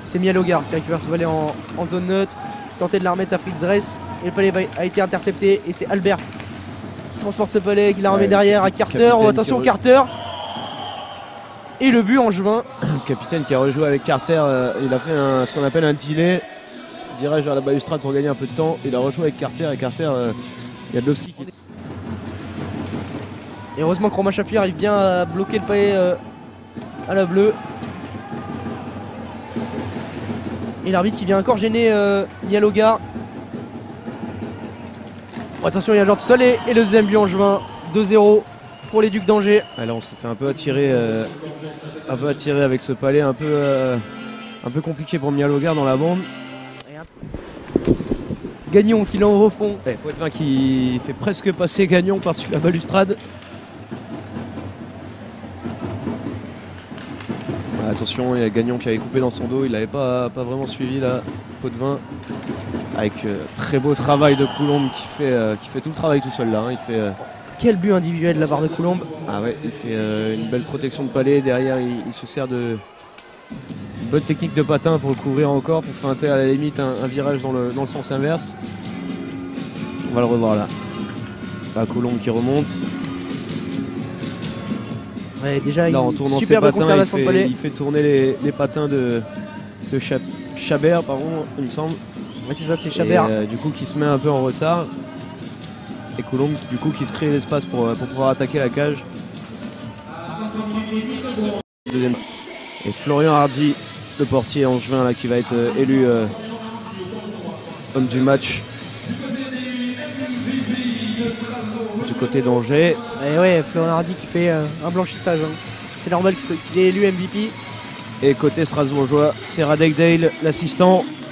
C'est Mialogar qui récupère ce palais en zone neutre. Tenter de la remettre à Fritz Dress. Et le palais a été intercepté. Et c'est Albert qui transporte ce palais, qui la remet derrière à Carter. Oh, attention Carter. Et le but en juin. Le capitaine qui a rejoué avec Carter, il a fait ce qu'on appelle un delay. Virage vers la balustrade pour gagner un peu de temps. Il a rejoué avec Carter et Carter, Jadlowski qui... Et heureusement que Romain Chapuis arrive bien à bloquer le palais à la bleue. Et l'arbitre qui vient encore gêner Mialogar. Oh, attention, il y a un joueur tout seul et le deuxième but en juin. 2-0 pour les Ducs d'Angers. Là on s'est fait un peu attirer avec ce palais un peu compliqué pour Mialogar dans la bande. Gagnon qui l'envoie au fond. Poitvin qui fait presque passer Gagnon par-dessus la balustrade. Attention, il y a Gagnon qui avait coupé dans son dos, il n'avait pas vraiment suivi là, Poitvin. Avec très beau travail de Coulombe qui fait tout le travail tout seul là. Il fait, quel but individuel de la barre de Coulombe. Ah ouais, il fait une belle protection de palais. Derrière, il se sert de bonne technique de patin pour le couvrir encore, pour feinter à la limite un virage dans le sens inverse. On va le revoir là. Là, Coulombe qui remonte. Ouais, déjà, là, en tournant ses patins, il fait tourner les patins de Chabert, pardon, il me semble. Ouais, c'est ça, c'est Chabert. Et, du coup, qui se met un peu en retard. Et Coulombe, du coup, qui se crée l'espace pour pouvoir attaquer la cage. Deuxième. Et Florian Hardy, le portier angevin, là, qui va être élu homme du match du côté d'Angers. Et ouais, Florian Hardy qui fait un blanchissage. Hein. C'est normal qu'il ait élu MVP. Et côté strasbourgeois, c'est Radek Dale, l'assistant,